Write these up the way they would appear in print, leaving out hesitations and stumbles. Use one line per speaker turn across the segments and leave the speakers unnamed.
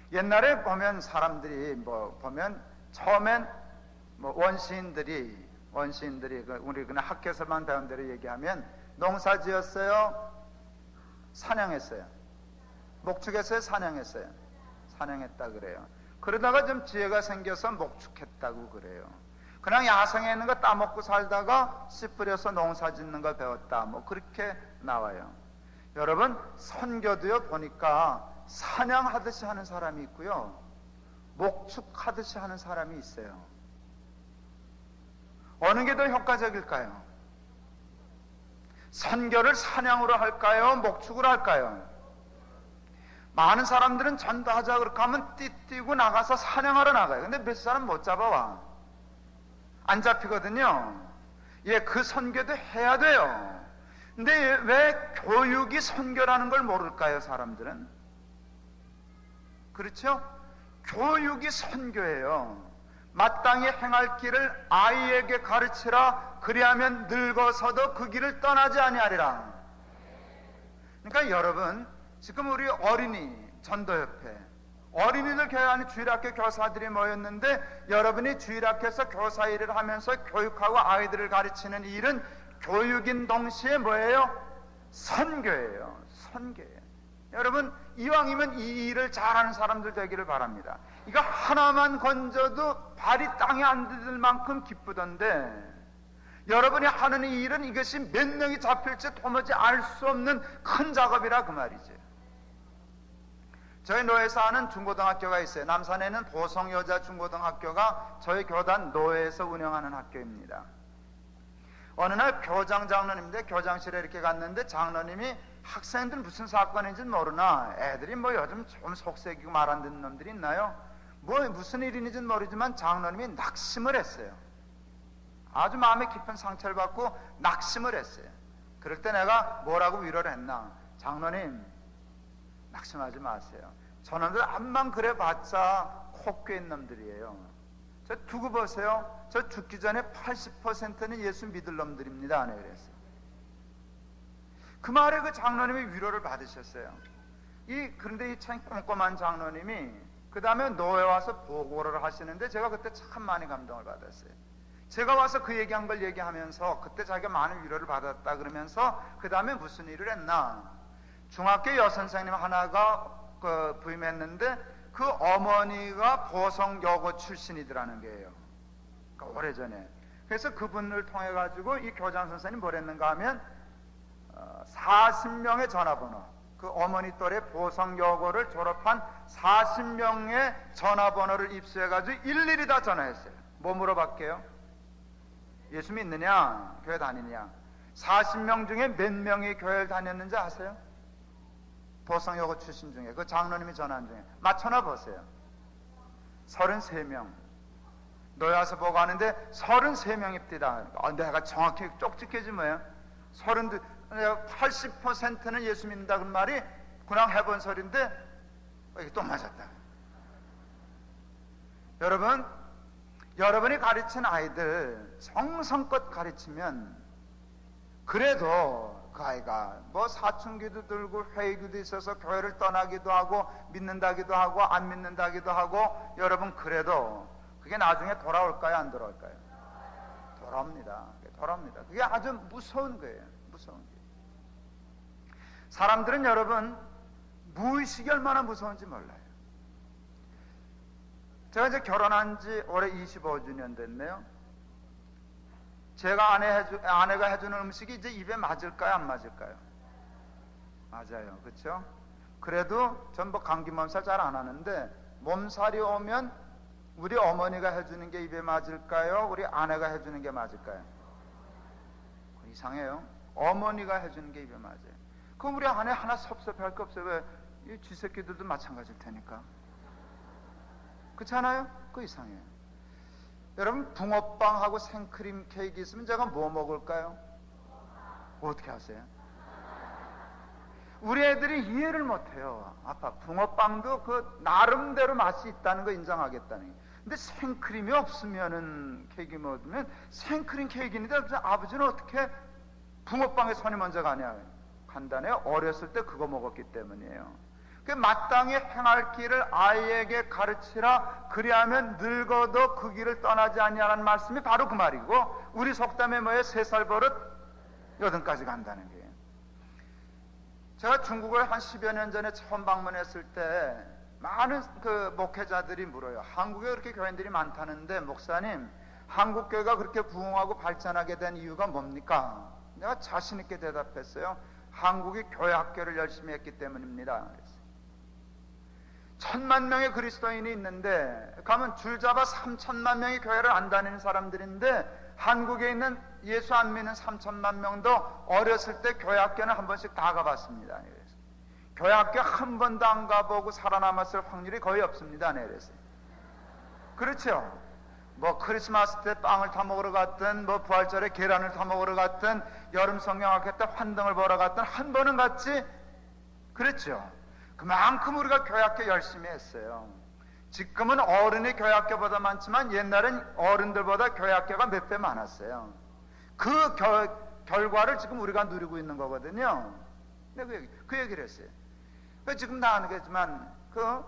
옛날에 보면 사람들이 보면 처음엔 원시인들이 우리 그냥 학교에서만 배운 대로 얘기하면 농사 지었어요? 사냥했어요? 목축했어요? 사냥했어요? 사냥했다 그래요. 그러다가 좀 지혜가 생겨서 목축했다고 그래요. 그냥 야생에 있는 거 따먹고 살다가 씨 뿌려서 농사 짓는 거 배웠다. 그렇게 나와요. 여러분, 선교도요, 보니까 사냥하듯이 하는 사람이 있고요, 목축하듯이 하는 사람이 있어요. 어느 게 더 효과적일까요? 선교를 사냥으로 할까요? 목축으로 할까요? 많은 사람들은 전도하자 그렇게 하면 띠뛰고 나가서 사냥하러 나가요. 근데 몇 사람 못 잡아와. 안 잡히거든요. 그 선교도 해야 돼요. 근데 왜 교육이 선교라는 걸 모를까요, 사람들은? 그렇죠? 교육이 선교예요. 마땅히 행할 길을 아이에게 가르치라. 그리하면 늙어서도 그 길을 떠나지 아니하리라. 그러니까 여러분, 지금 우리 어린이 전도협회, 어린이들 교회 안에 주일학교 교사들이 모였는데, 여러분이 주일학교에서 교사 일을 하면서 교육하고 아이들을 가르치는 일은 교육인 동시에 뭐예요? 선교예요. 선교예요. 여러분, 이왕이면 이 일을 잘하는 사람들 되기를 바랍니다. 이거 하나만 건져도 발이 땅에 안 닿을 만큼 기쁘던데, 여러분이 하는 이 일은 이것이 몇 명이 잡힐지 도무지 알 수 없는 큰 작업이라 그 말이죠. 저희 노회에서 하는 중고등학교가 있어요. 남산에는 보성여자중고등학교가 저희 교단 노회에서 운영하는 학교입니다. 어느 날 교장 장로님인데, 교장실에 이렇게 갔는데 장로님이 학생들 무슨 사건인지 모르나, 애들이 요즘 좀 속색이고 말 안 듣는 놈들이 있나요? 무슨 일인지는 모르지만 장로님이 낙심을 했어요. 아주 마음에 깊은 상처를 받고 낙심을 했어요. 그럴 때 내가 뭐라고 위로를 했나? 장로님, 낙심하지 마세요. 저놈들 암만 그래봤자 코끼인 놈들이에요. 저 두고 보세요. 저 죽기 전에 80%는 예수 믿을 놈들입니다. 안 그랬어요. 그 말에 그 장로님이 위로를 받으셨어요. 그런데 이 참 꼼꼼한 장로님이 그 다음에 노회 와서 보고를 하시는데, 제가 그때 참 많이 감동을 받았어요. 제가 와서 그 얘기한 걸 얘기하면서 그때 자기가 많은 위로를 받았다 그러면서 그 다음에 무슨 일을 했나? 중학교 여선생님 하나가 부임했는데, 그 어머니가 보성여고 출신이더라는 거예요. 그러니까 오래전에. 그래서 그분을 통해 가지고 이 교장 선생님이 뭘 했는가 하면 40명의 전화번호, 그 어머니 또래 보성여고를 졸업한 40명의 전화번호를 입수해 가지고 일일이 다 전화했어요. 뭐 물어볼게요? 예수 믿느냐? 교회 다니냐? 40명 중에 몇 명이 교회를 다녔는지 아세요? 보성여고 출신 중에, 그 장로님이 전화한 중에 맞춰나 보세요. 33명. 노예 와서 보고 하는데 33명입니다. 내가 정확히 쪽집게지 뭐예요? 80%는 예수 믿는다 그 말이 그냥 해본 소리인데 이게 또 맞았다. 여러분이 가르친 아이들 정성껏 가르치면 그래도 그 아이가 사춘기도 들고 회의기도 있어서 교회를 떠나기도 하고 믿는다기도 하고 안 믿는다기도 하고, 여러분 그래도 그게 나중에 돌아올까요? 안 돌아올까요? 돌아옵니다. 그게 아주 무서운 거예요. 무서운 게. 사람들은 여러분 무의식이 얼마나 무서운지 몰라요. 제가 이제 결혼한 지 올해 25주년 됐네요. 제가 아내가 해주는 음식이 이제 입에 맞을까요? 안 맞을까요? 맞아요. 그렇죠? 그래도 전 감기 몸살 잘 안 하는데, 몸살이 오면 우리 어머니가 해주는 게 입에 맞을까요? 우리 아내가 해주는 게 맞을까요? 이상해요. 어머니가 해주는 게 입에 맞아요. 그럼 우리 아내 하나 섭섭할 거 없어요. 왜? 이 쥐새끼들도 마찬가지일 테니까. 그렇잖아요? 그거 이상해요. 여러분, 붕어빵하고 생크림 케이크 있으면 제가 뭐 먹을까요? 어떻게 하세요? 우리 애들이 이해를 못해요. 아빠, 붕어빵도 그 나름대로 맛이 있다는 거 인정하겠다는 거. 근데 생크림이 없으면은 케이크 먹으면 생크림 케이크인데 아버지는 어떻게 붕어빵에 손이 먼저 가냐? 간단해요. 어렸을 때 그거 먹었기 때문이에요. 그 마땅히 행할 길을 아이에게 가르치라. 그리하면 늙어도 그 길을 떠나지 아니하라는 말씀이 바로 그 말이고, 우리 속담에 뭐예요? 3살 버릇 8까지 간다는 거예요. 제가 중국을 한 10여 년 전에 처음 방문했을 때 많은 그 목회자들이 물어요. 한국에 그렇게 교인들이 많다는데 목사님, 한국 교회가 그렇게 부흥하고 발전하게 된 이유가 뭡니까? 내가 자신 있게 대답했어요. 한국이 교회 학교를 열심히 했기 때문입니다. 1000만 명의 그리스도인이 있는데 가면 줄잡아 3000만 명이 교회를 안 다니는 사람들인데, 한국에 있는 예수 안 믿는 3000만 명도 어렸을 때 교회 학교는 한 번씩 다 가봤습니다. 교회 학교 한 번도 안 가보고 살아남았을 확률이 거의 없습니다. 그래서 그렇죠. 뭐 크리스마스 때 빵을 타 먹으러 갔든, 뭐 부활절에 계란을 타 먹으러 갔든, 여름 성경학교 때 환등을 보러 갔든 한 번은 갔지. 그랬죠. 그만큼 우리가 교회학교 열심히 했어요. 지금은 어른이 교회학교보다 많지만 옛날엔 어른들보다 교회학교가 몇 배 많았어요. 그 결과를 지금 우리가 누리고 있는 거거든요. 근데 그 얘기를 했어요. 지금 다 아는겠지만 그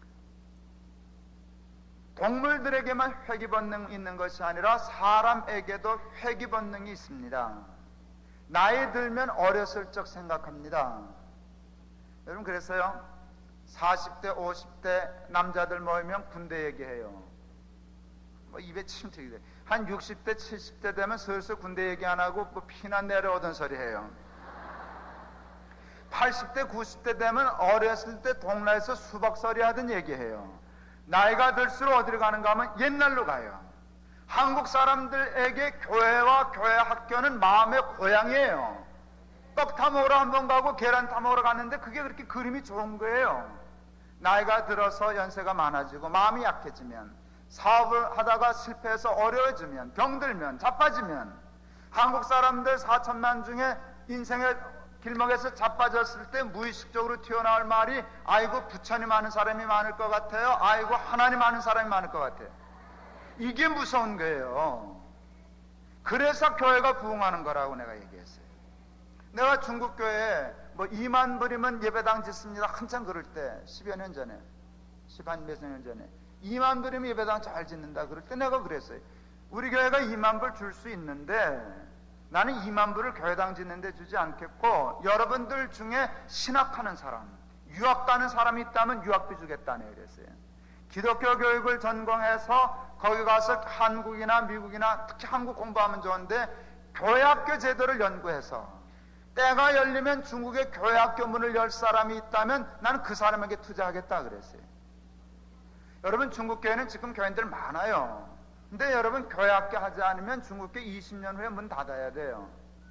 동물들에게만 회귀 본능이 있는 것이 아니라 사람에게도 회귀 본능이 있습니다. 나이 들면 어렸을 적 생각합니다. 여러분, 그래서요 40대 50대 남자들 모이면 군대 얘기해요. 뭐 입에 침 튀기대. 한 60대 70대 되면 슬슬 군대 얘기 안 하고 뭐 피난 내려오던 소리 해요. 80대 90대 되면 어렸을 때 동네에서 수박서리 하던 얘기해요. 나이가 들수록 어디로 가는가 하면 옛날로 가요. 한국 사람들에게 교회와 교회 학교는 마음의 고향이에요. 떡 타먹으러 한번 가고 계란 타먹으러 갔는데 그게 그렇게 그림이 좋은 거예요. 나이가 들어서 연세가 많아지고 마음이 약해지면, 사업을 하다가 실패해서 어려워지면, 병들면, 자빠지면, 한국 사람들 4천만 중에 인생의 길목에서 자빠졌을 때 무의식적으로 튀어나올 말이 아이고 부처님 아는 사람이 많을 것 같아요. 아이고 하나님 아는 사람이 많을 것 같아요. 이게 무서운 거예요. 그래서 교회가 부흥하는 거라고 내가 얘기했어요. 내가 중국 교회에 뭐 2만 불이면 예배당 짓습니다 한참 그럴 때 10여 년 전에, 10한 몇십 년 전에 2만 불이면 예배당 잘 짓는다 그럴 때 내가 그랬어요. 우리 교회가 2만 불 줄 수 있는데 나는 2만 불을 교회당 짓는데 주지 않겠고, 여러분들 중에 신학하는 사람, 유학 가는 사람이 있다면 유학비 주겠다네 그랬어요. 기독교 교육을 전공해서 거기 가서 한국이나 미국이나 특히 한국 공부하면 좋은데 교회학교 제도를 연구해서 때가 열리면 중국의 교회학교 문을 열 사람이 있다면 나는 그 사람에게 투자하겠다 그랬어요. 여러분, 중국 교회는 지금 교인들 많아요. 근데 여러분, 교회학교 하지 않으면 중국교 20년 후에 문 닫아야 돼요.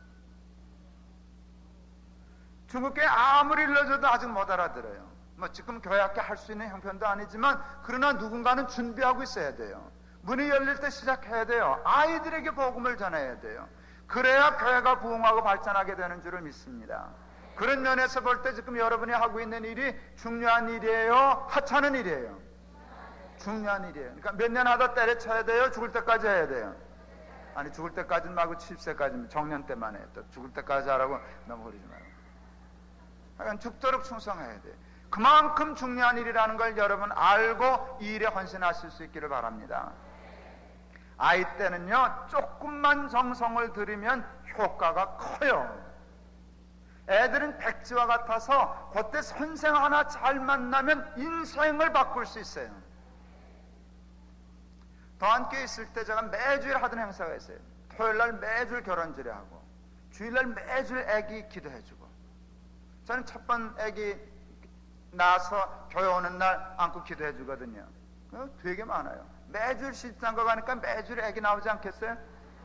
중국교회 아무리 일러줘도 아직 못 알아들어요. 뭐 지금 교회학교 할 수 있는 형편도 아니지만 그러나 누군가는 준비하고 있어야 돼요. 문이 열릴 때 시작해야 돼요. 아이들에게 복음을 전해야 돼요. 그래야 교회가 부흥하고 발전하게 되는 줄을 믿습니다. 그런 면에서 볼 때 지금 여러분이 하고 있는 일이 중요한 일이에요? 하찮은 일이에요? 중요한 일이에요. 그러니까 몇 년 하다 때려쳐야 돼요? 죽을 때까지 해야 돼요? 아니, 죽을 때까지는 말고 70세까지 정년 때만 해요. 또 죽을 때까지 하라고 너무 그러지 말고. 그러니까 죽도록 충성해야 돼요. 그만큼 중요한 일이라는 걸 여러분 알고 이 일에 헌신하실 수 있기를 바랍니다. 아이 때는요 조금만 정성을 들이면 효과가 커요. 애들은 백지와 같아서 그때 선생 하나 잘 만나면 인생을 바꿀 수 있어요. 더한교회 있을 때 제가 매주일 하던 행사가 있어요. 토요일날 매주일 결혼주례하고 주일날 매주일 애기 기도해주고, 저는 첫 번 애기 낳아서 교회 오는 날 안고 기도해주거든요. 되게 많아요. 매주일 시집장가 가니까 매주일 애기 나오지 않겠어요?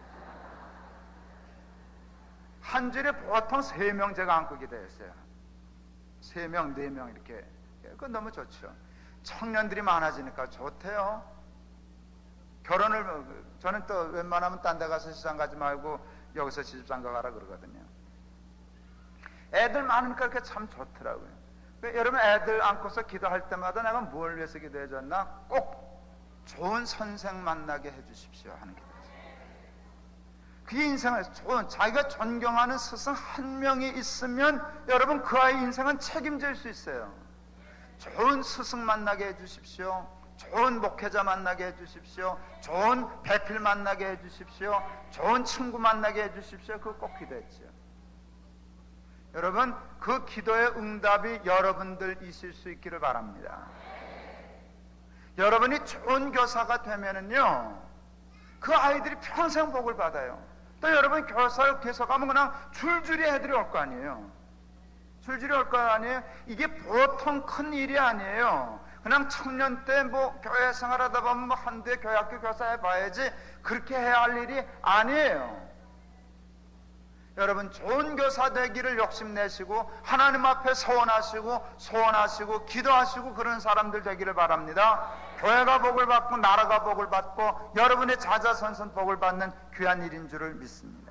한 주일에 보통 3명 제가 안고 기도했어요. 3명, 4명 이렇게. 그건 너무 좋죠. 청년들이 많아지니까 좋대요. 결혼을, 저는 또 웬만하면 딴 데 가서 시장 가지 말고 여기서 시집장가 가라 그러거든요. 애들 많으니까 그게 참 좋더라고요. 여러분, 애들 안고서 기도할 때마다 내가 뭘 위해서 기도해 줬나? 꼭 좋은 선생 만나게 해 주십시오 하는 기도였어요. 그게 인생을 좋은, 자기가 존경하는 스승 한 명이 있으면 여러분 그 아이 인생은 책임질 수 있어요. 좋은 스승 만나게 해주십시오. 좋은 목회자 만나게 해주십시오. 좋은 배필 만나게 해주십시오. 좋은 친구 만나게 해주십시오. 그거 꼭 기도했죠. 여러분, 그 기도의 응답이 여러분들이실 수 있기를 바랍니다. 여러분이 좋은 교사가 되면은요, 그 아이들이 평생 복을 받아요. 또 여러분 교사를 계속하면 그냥 줄줄이 애들이 올 거 아니에요. 줄줄이 올 거 아니에요. 이게 보통 큰 일이 아니에요. 그냥 청년 때 뭐 교회 생활하다 보면 뭐 한두 해 교회학교 교사 해봐야지 그렇게 해야 할 일이 아니에요. 여러분 좋은 교사 되기를 욕심내시고 하나님 앞에 소원하시고 기도하시고 그런 사람들 되기를 바랍니다. 교회가 복을 받고 나라가 복을 받고 여러분의 자자손손 복을 받는 귀한 일인 줄을 믿습니다.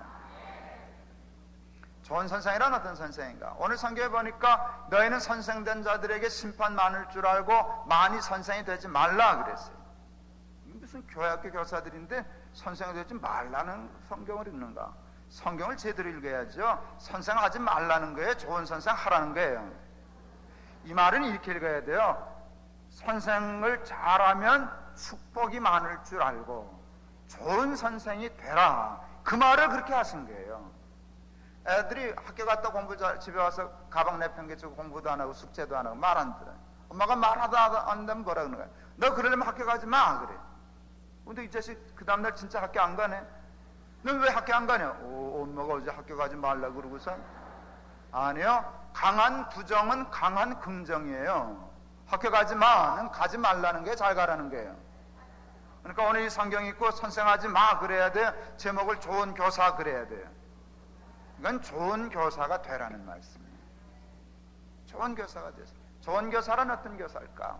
좋은 선생이란 어떤 선생인가? 오늘 성경에 보니까 너희는 선생된 자들에게 심판 많을 줄 알고 많이 선생이 되지 말라 그랬어요. 무슨 교회학교 교사들인데 선생이 되지 말라는 성경을 읽는가? 성경을 제대로 읽어야죠. 선생하지 말라는 거예요? 좋은 선생 하라는 거예요? 이 말은 이렇게 읽어야 돼요. 선생을 잘하면 축복이 많을 줄 알고 좋은 선생이 되라. 그 말을 그렇게 하신 거예요. 애들이 학교 갔다 집에 와서 가방 내팽개치고 공부도 안 하고 숙제도 안 하고 말 안 들어요. 엄마가 말하다 안 되면 뭐라 그러는 거야? 너 그러려면 학교 가지 마 그래. 근데 이 자식 그 다음날 진짜 학교 안 가네. 넌 왜 학교 안 가냐? 엄마가 어제 학교 가지 말라 그러고서. 아니요, 강한 부정은 강한 긍정이에요. 학교 가지 마는 가지 말라는 게 잘 가라는 거예요. 그러니까 오늘 이 성경 읽고 선생하지 마 그래야 돼요. 제목을 좋은 교사 그래야 돼요. 이건 좋은 교사가 되라는 말씀이에요. 좋은 교사가 되세요. 좋은 교사란 어떤 교사일까?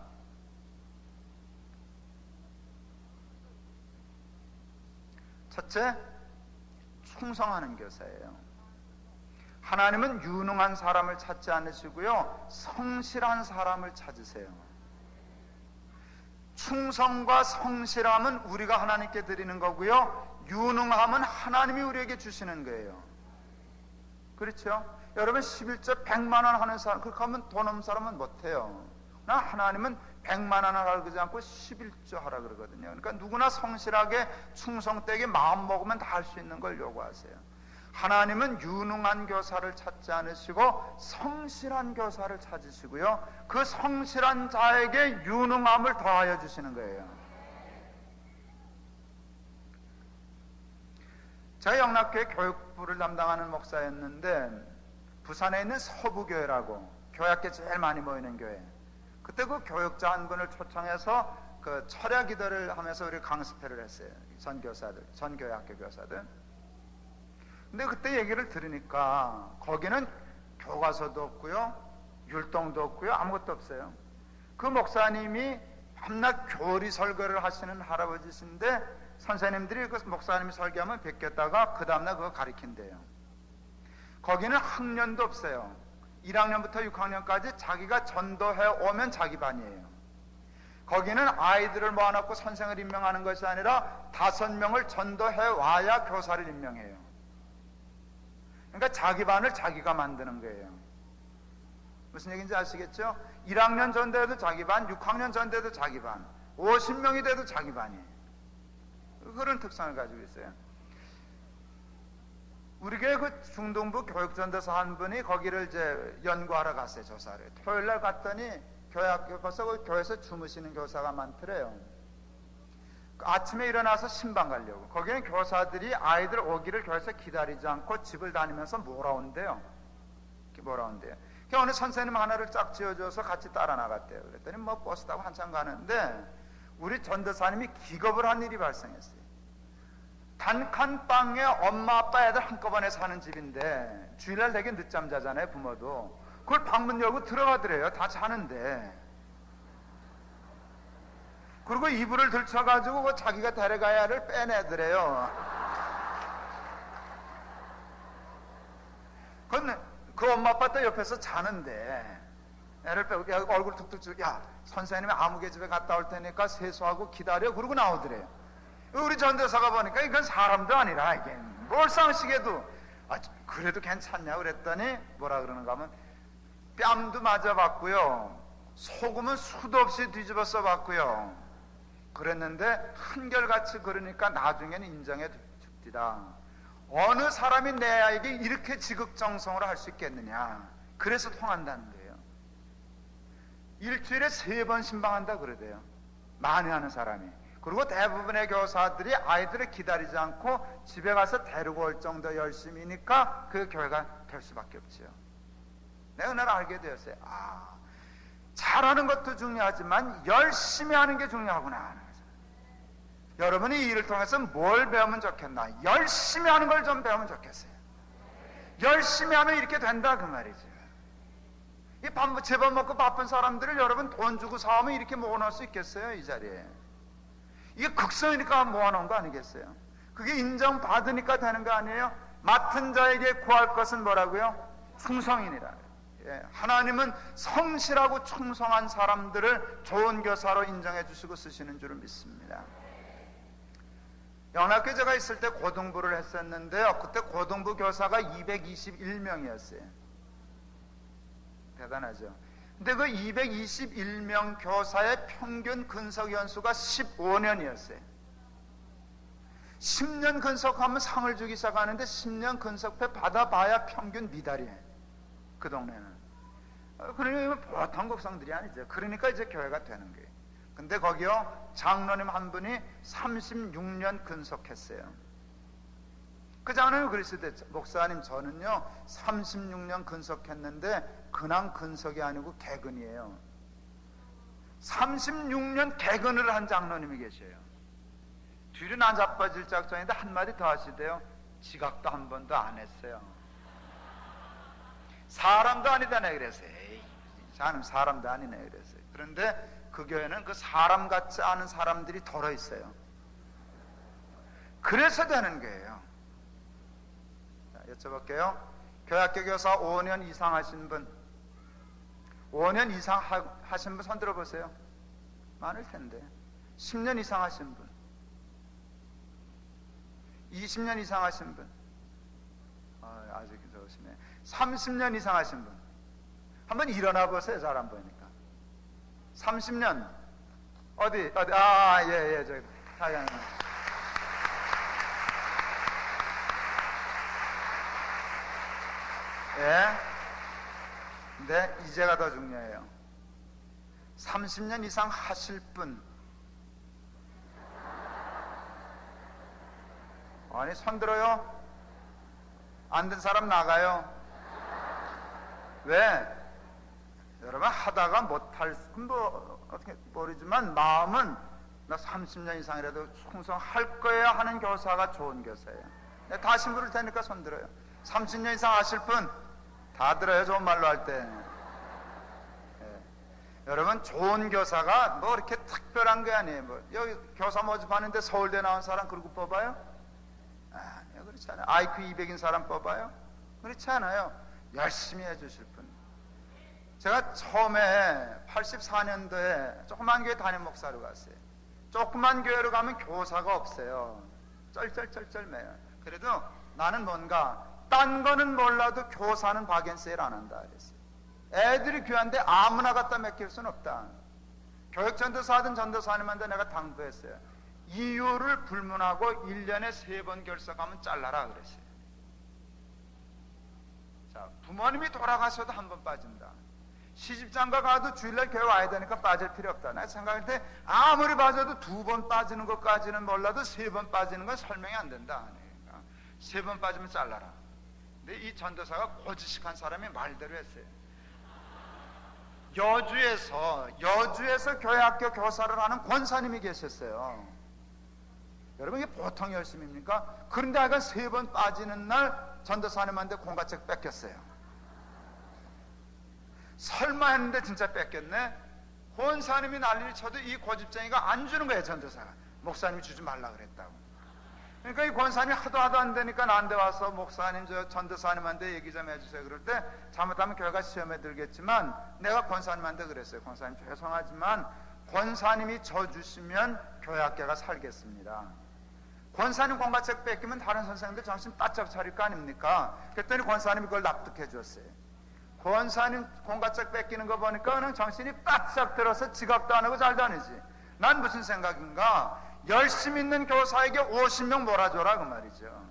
첫째, 충성하는 교사예요. 하나님은 유능한 사람을 찾지 않으시고요, 성실한 사람을 찾으세요. 충성과 성실함은 우리가 하나님께 드리는 거고요, 유능함은 하나님이 우리에게 주시는 거예요. 그렇죠? 여러분 11조 100만 원 하는 사람, 그렇게 하면 돈 없는 사람은 못해요. 하나님은 100만 원을 하라 그러지 않고 11조 하라 그러거든요. 그러니까 누구나 성실하게 충성되게 마음 먹으면 다 할 수 있는 걸 요구하세요. 하나님은 유능한 교사를 찾지 않으시고 성실한 교사를 찾으시고요, 그 성실한 자에게 유능함을 더하여 주시는 거예요. 제가 영락교회 교육부를 담당하는 목사였는데 부산에 있는 서부교회라고 교회학교 제일 많이 모이는 교회, 그때 그 교육자 한 분을 초청해서 그 철야 기도를 하면서 우리 강습회를 했어요. 전교사들, 전교회학교 교사들. 근데 그때 얘기를 들으니까 거기는 교과서도 없고요, 율동도 없고요, 아무것도 없어요. 그 목사님이 밤낮 교리 설교를 하시는 할아버지신데 선생님들이 그 목사님이 설교하면 베꼈다가 그 다음날 그거 가르친대요. 거기는 학년도 없어요. 1학년부터 6학년까지 자기가 전도해 오면 자기 반이에요. 거기는 아이들을 모아놓고 선생을 임명하는 것이 아니라 5명을 전도해 와야 교사를 임명해요. 그러니까 자기 반을 자기가 만드는 거예요. 무슨 얘기인지 아시겠죠? 1학년 전도해도 자기 반, 6학년 전도해도 자기 반, 50명이 돼도 자기 반이에요. 그런 특성을 가지고 있어요. 우리 교회 그 중동부 교육전도사 한 분이 거기를 이제 연구하러 갔어요. 조사를. 토요일날 갔더니 벌써 그 교회에서 주무시는 교사가 많더래요. 아침에 일어나서 신방 가려고. 거기는 교사들이 아이들 오기를 교회에서 기다리지 않고 집을 다니면서 몰아온대요. 몰아온대요. 어느 선생님 하나를 쫙 지어줘서 같이 따라 나갔대요. 그랬더니 뭐 버스 타고 한참 가는데 우리 전도사님이 기겁을 한 일이 발생했어요. 단칸방에 엄마 아빠 애들 한꺼번에 사는 집인데 주일날 되게 늦잠 자잖아요, 부모도. 그걸 방문 열고 들어가더래요. 다 자는데. 그리고 이불을 들쳐가지고 그 자기가 데려가야 할을 빼내더래요. 그 엄마 아빠 또 옆에서 자는데 애를 빼고 얼굴 툭툭 치고, 야, 선생님이 아무개 집에 갔다 올 테니까 세수하고 기다려. 그러고 나오더래요. 우리 전도사가 보니까 이건 사람도 아니라 이게 몰상식에도 그래도 괜찮냐 그랬더니 뭐라 그러는가 하면 뺨도 맞아봤고요, 소금은 수도 없이 뒤집어 써봤고요. 그랬는데 한결같이 그러니까 나중에는 인정해 줍디다. 어느 사람이 내 아이에게 이렇게 지극정성으로 할 수 있겠느냐. 그래서 통한다는 거예요. 일주일에 3번 신방한다 그러대요. 많이 하는 사람이. 그리고 대부분의 교사들이 아이들을 기다리지 않고 집에 가서 데리고 올 정도 열심이니까 그 교회가 될 수밖에 없지요. 내가 그날 알게 되었어요. 잘하는 것도 중요하지만 열심히 하는 게 중요하구나. 여러분이 이 일을 통해서 뭘 배우면 좋겠나? 열심히 하는 걸 좀 배우면 좋겠어요. 열심히 하면 이렇게 된다 그 말이죠. 이 제밥 먹고 바쁜 사람들을 여러분 돈 주고 사오면 이렇게 모아놓을 수 있겠어요? 이 자리에. 이게 극성이니까 모아놓은 거 아니겠어요? 그게 인정받으니까 되는 거 아니에요? 맡은 자에게 구할 것은 뭐라고요? 충성이니라. 하나님은 성실하고 충성한 사람들을 좋은 교사로 인정해 주시고 쓰시는 줄을 믿습니다. 영락교회 제가 있을 때 고등부를 했었는데요. 그때 고등부 교사가 221명이었어요. 대단하죠. 근데 그 221명 교사의 평균 근속 연수가 15년이었어요. 10년 근속하면 상을 주기 시작하는데 10년 근속회 받아봐야 평균 미달이에요. 그 동네는. 그러니까 보통 곡성들이 아니죠. 그러니까 이제 교회가 되는 거예요. 근데 거기요 장로님 한 분이 36년 근속했어요. 그 장로님이 그랬을 때 목사님 저는요 36년 근속했는데 근황 근속이 아니고 개근이에요. 36년 개근을 한 장로님이 계셔요. 뒤로 나 자빠질 작정인데 한마디 더 하시대요. 지각도 한 번도 안 했어요. 사람도 아니다네 그랬어요. 에이, 저는 사람도 아니네 그랬어요. 그런데 그 교회는 그 사람 같지 않은 사람들이 덜어 있어요. 그래서 되는 거예요. 자, 여쭤볼게요. 교회학교 교사 5년 이상 하신 분, 5년 이상 하신 분 손 들어보세요. 많을 텐데. 10년 이상 하신 분, 20년 이상 하신 분, 아직 좋으시네. 30년 이상 하신 분, 한번 일어나 보세요. 잘 안 보이니까. 30년 어디 예 저기 사장님. 예. 근데 이제가 더 중요해요. 30년 이상 하실 분. 아니 손 들어요? 안 든 사람 나가요. 왜? 여러분 하다가 못할 뭐 어떻게 모르지만 마음은 나 30년 이상이라도 충성할 거야 하는 교사가 좋은 교사예요. 내가 다시 물을 테니까 손 들어요. 30년 이상 하실 분 다 들어요. 좋은 말로 할 때. 여러분 좋은 교사가 뭐 이렇게 특별한 게 아니에요. 뭐 여기 교사 모집하는데 서울대 나온 사람 그러고 뽑아요? 아니요, 그렇지 않아요. IQ 200인 사람 뽑아요? 그렇지 않아요. 열심히 해주실 분. 제가 처음에 84년도에 조그만 교회 담임 목사로 갔어요. 조그만 교회로 가면 교사가 없어요. 쩔쩔쩔쩔매요. 그래도 나는 뭔가 딴 거는 몰라도 교사는 박앤세일 안 한다 그랬어요. 애들이 귀한데 아무나 갖다 맡길 수는 없다. 교육전도사든 전도사님한테 내가 당부했어요. 이유를 불문하고 1년에 3번 결석하면 잘라라 그랬어요. 자, 부모님이 돌아가셔도 한 번 빠진다. 시집장가 가도 주일날 교회 와야 되니까 빠질 필요 없다. 내가 생각할 때 아무리 빠져도 2번 빠지는 것까지는 몰라도 3번 빠지는 건 설명이 안 된다. 그러니까 3번 빠지면 잘라라. 근데 이 전도사가 고지식한 사람이 말대로 했어요. 여주에서 교회학교 교사를 하는 권사님이 계셨어요. 여러분 이게 보통 열심입니까? 그런데 하여간 3번 빠지는 날 전도사님한테 공과책 뺏겼어요. 설마 했는데 진짜 뺏겼네. 권사님이 난리를 쳐도 이 고집쟁이가 안 주는 거예요. 전도사가 목사님이 주지 말라 그랬다고. 그러니까 이 권사님이 하도 안 되니까 나한테 와서 목사님 저 전도사님한테 얘기 좀 해주세요. 그럴 때 잘못하면 교회가 시험에 들겠지만 내가 권사님한테 그랬어요. 권사님 죄송하지만 권사님이 저 주시면 교회학교가 살겠습니다. 권사님 공과책 뺏기면 다른 선생님들 정신 바짝 차릴 거 아닙니까? 그랬더니 권사님이 그걸 납득해 줬어요. 권사님 공과책 뺏기는 거 보니까 그냥 정신이 바짝 들어서 지각도 안 하고 잘 다니지. 난 무슨 생각인가? 열심 있는 교사에게 50명 몰아줘라 그 말이죠.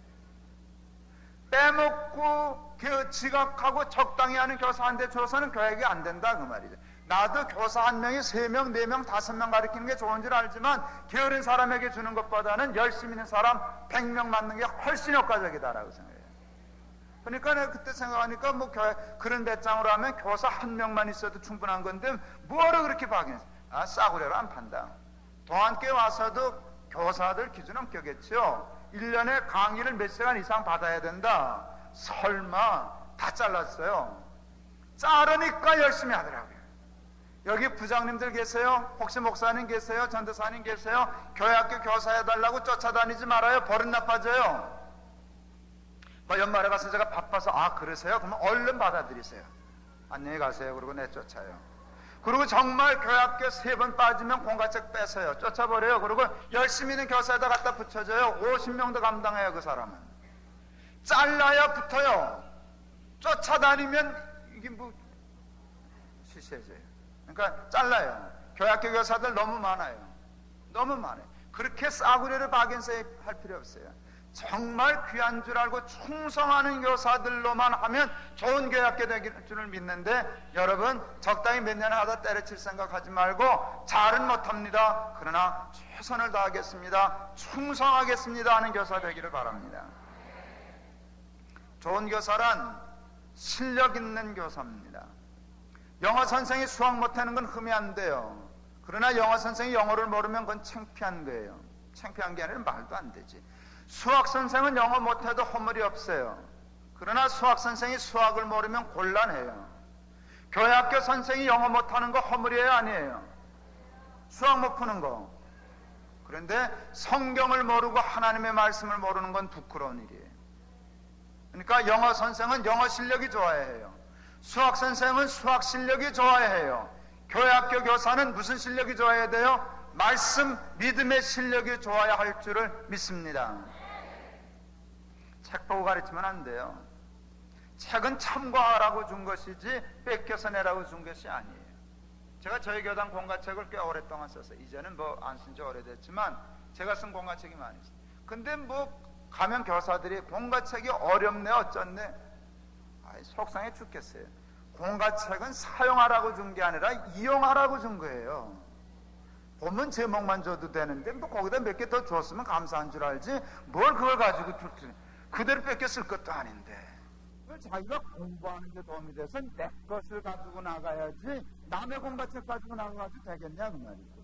빼먹고 그 지각하고 적당히 하는 교사 한 대 줘서는 교육이 안 된다 그 말이죠. 나도 교사 한 명이 3명, 4명, 5명 가르치는 게 좋은 줄 알지만 게으른 사람에게 주는 것보다는 열심히 있는 사람 100명 맞는 게 훨씬 효과적이다라고 생각해요. 그러니까 내가 그때 생각하니까 뭐 그런 배짱으로 하면 교사 한 명만 있어도 충분한 건데 뭐하러 그렇게 박인해. 아, 싸구려로 안 판다. 동안교회 와서도 교사들 기준 엄격했죠. 1년에 강의를 몇 시간 이상 받아야 된다. 설마 다 잘랐어요. 자르니까 열심히 하더라고요. 여기 부장님들 계세요? 혹시 목사님 계세요? 전도사님 계세요? 교회학교 교사 해달라고 쫓아다니지 말아요. 버릇 나빠져요. 연말에 가서 제가 바빠서 아 그러세요? 그러면 얼른 받아들이세요. 안녕히 가세요. 그러고 내쫓아요. 그리고 정말 교회학교 3번 빠지면 공과책 뺏어요. 쫓아버려요. 그리고 열심히 있는 교사에다 갖다 붙여줘요. 50명도 감당해요. 그 사람은. 잘라야 붙어요. 쫓아다니면 이게 뭐 시세져요. 그러니까 잘라요. 교회학교 교사들 너무 많아요. 너무 많아요. 그렇게 싸구려를 박인서 할 필요 없어요. 정말 귀한 줄 알고 충성하는 교사들로만 하면 좋은 교회학교 될 줄을 믿는데 여러분 적당히 몇 년 하다 때려칠 생각하지 말고 잘은 못합니다. 그러나 최선을 다하겠습니다. 충성하겠습니다 하는 교사 되기를 바랍니다. 좋은 교사란 실력 있는 교사입니다. 영어 선생이 수학 못하는 건 흠이 안 돼요. 그러나 영어 선생이 영어를 모르면 그건 창피한 거예요. 창피한 게 아니라 말도 안 되지. 수학 선생은 영어 못해도 허물이 없어요. 그러나 수학 선생이 수학을 모르면 곤란해요. 교회학교 선생이 영어 못하는 거 허물이에요, 아니에요? 수학 못 푸는 거. 그런데 성경을 모르고 하나님의 말씀을 모르는 건 부끄러운 일이에요. 그러니까 영어 선생은 영어 실력이 좋아야 해요. 수학 선생은 수학 실력이 좋아야 해요. 교회학교 교사는 무슨 실력이 좋아야 돼요? 말씀, 믿음의 실력이 좋아야 할 줄을 믿습니다. 책 보고 가르치면 안 돼요. 책은 참고하라고 준 것이지 뺏겨서 내라고 준 것이 아니에요. 제가 저희 교단 공과책을 꽤 오랫동안 썼어요. 이제는 뭐 안 쓴 지 오래됐지만 제가 쓴 공과책이 많이 있어요. 근데 뭐 가면 교사들이 공과책이 어렵네 어쩌네 속상해 죽겠어요. 공과책은 사용하라고 준 게 아니라 이용하라고 준 거예요. 보면 제목만 줘도 되는데 뭐 거기다 몇 개 더 줬으면 감사한 줄 알지 뭘 그걸 가지고 그대로 뺏겨 쓸 것도 아닌데 자기가 공부하는 데 도움이 돼서 내 것을 가지고 나가야지 남의 공과책 가지고 나가도 되겠냐 그 말이죠.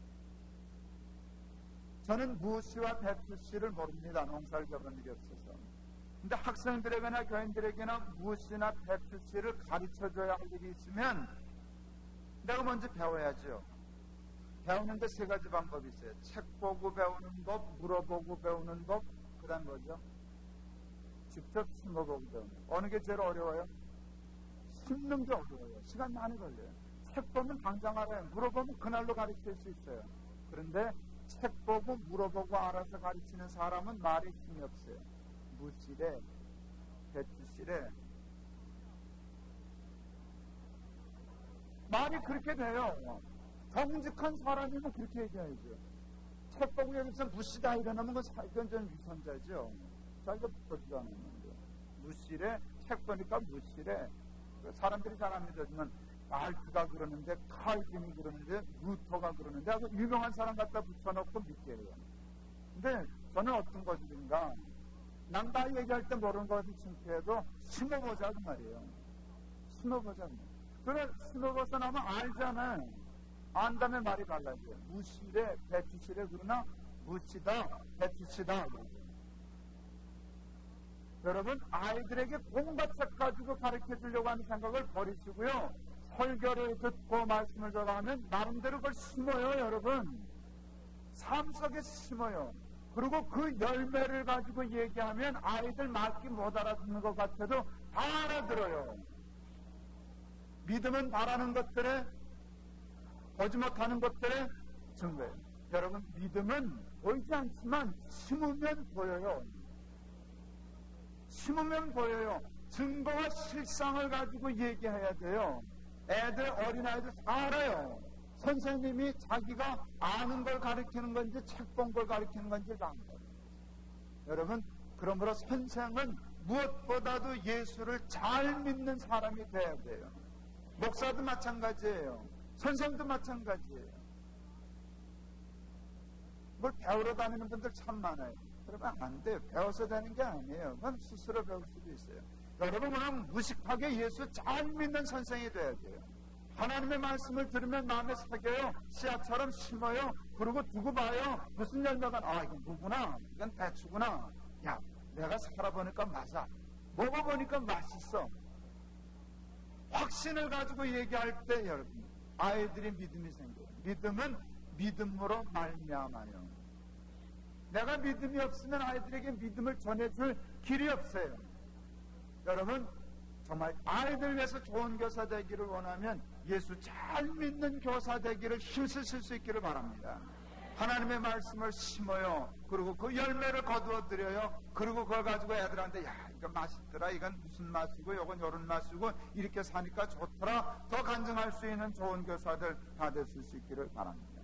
저는 무씨와 배추씨를 모릅니다. 농사를 접은 일이 없어서. 근데 학생들에게나 교인들에게나 무씨나 배추씨를 가르쳐줘야 할 일이 있으면 내가 먼저 배워야죠. 배우는데 3가지 방법이 있어요. 책 보고 배우는 법, 물어보고 배우는 법, 그 다음 뭐죠? 직접 심어보고 배우는 법. 어느 게 제일 어려워요? 심는 게 어려워요. 시간 많이 걸려요. 책 보면 당장 알아요. 물어보면 그날로 가르칠 수 있어요. 그런데 책 보고 물어보고 알아서 가르치는 사람은 말에 힘이 없어요. 무씨래, 배추씨래. 말이 그렇게 돼요. 정직한 사람이면 그렇게 얘기해야죠. 책 보고 여기서 무씨다 이러면 그건 좀 위선자죠. 자기가 보지도 않았는데. 무씨래, 책 보니까 무씨래. 사람들이 잘 안 믿어지만 말트가 그러는데, 칼빈이 그러는데, 루터가 그러는데 아주 유명한 사람 갖다 붙여놓고 믿게 해요. 근데 저는 어떤 것인가 난 다 얘기할 때 모르는 것이 창피해도 심어보자 그 말이에요. 심어보자. 그래 심어보자 나면 알잖아요. 안다면 말이 달라져요. 무씨래 배추씨래 그러나 무씨다 배추씨다. 여러분 아이들에게 공과책 가지고 가르쳐 주려고 하는 생각을 버리시고요. 설교를 듣고 말씀을 전하면 나름대로 그걸 심어요. 여러분 삶 속에 심어요. 그리고 그 열매를 가지고 얘기하면 아이들 말귀 못 알아듣는 것 같아도 다 알아들어요. 믿음은 바라는 것들에 보지 못하는 것들의 증거예요. 여러분 믿음은 보이지 않지만 심으면 보여요. 심으면 보여요. 증거와 실상을 가지고 얘기해야 돼요. 애들, 어린아이들 다 알아요. 선생님이 자기가 아는 걸 가르치는 건지 책 본 걸 가르치는 건지 다 안 거예요. 여러분, 그러므로 선생은 무엇보다도 예수를 잘 믿는 사람이 돼야 돼요. 목사도 마찬가지예요. 선생도 마찬가지예요. 뭘 배우러 다니는 분들 참 많아요. 그러면 안 돼요. 배워서 되는 게 아니에요. 그건 스스로 배울 수도 있어요. 여러분, 그냥 무식하게 예수 잘 믿는 선생이 돼야 돼요. 하나님의 말씀을 들으면 마음에 새겨요. 씨앗처럼 심어요. 그리고 두고 봐요. 무슨 열매가, 이건 누구나, 이건 배추구나. 야, 내가 살아보니까 맞아. 먹어보니까 맛있어. 확신을 가지고 얘기할 때 여러분, 아이들이 믿음이 생겨요. 믿음은 믿음으로 말미암아요. 내가 믿음이 없으면 아이들에게 믿음을 전해줄 길이 없어요. 여러분, 정말 아이들 위해서 좋은 교사 되기를 원하면 예수 잘 믿는 교사 되기를 힘쓰실 수 있기를 바랍니다. 하나님의 말씀을 심어요. 그리고 그 열매를 거두어 드려요. 그리고 그걸 가지고 애들한테, 야, 이거 맛있더라. 이건 무슨 맛이고 이건 요런 맛이고 이렇게 사니까 좋더라. 더 간증할 수 있는 좋은 교사들 다 되실 수 있기를 바랍니다.